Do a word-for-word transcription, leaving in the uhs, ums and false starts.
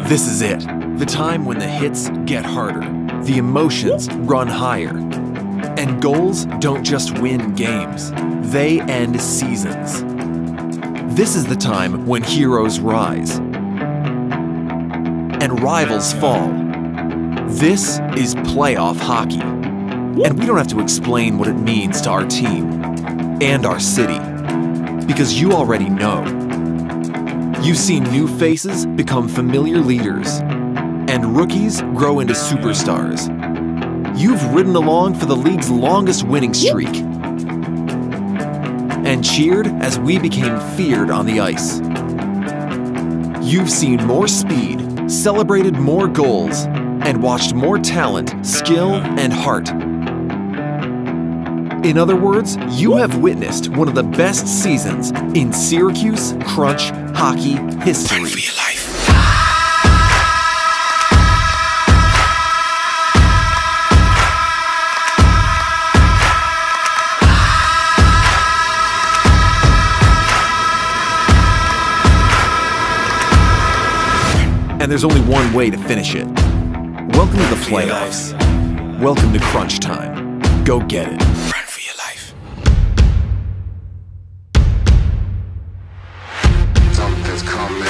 This is it. The time when the hits get harder, the emotions run higher, and goals don't just win games, they end seasons. This is the time when heroes rise and rivals fall. This is playoff hockey, and we don't have to explain what it means to our team and our city, because you already know. You've seen new faces become familiar leaders, and rookies grow into superstars. You've ridden along for the league's longest winning streak, and cheered as we became feared on the ice. You've seen more speed, celebrated more goals, and watched more talent, skill, and heart. In other words, you have witnessed one of the best seasons in Syracuse Crunch hockey history. Run for your life. And there's only one way to finish it. Welcome to the playoffs. Welcome to crunch time. Go get it. Run for your life. Something's coming.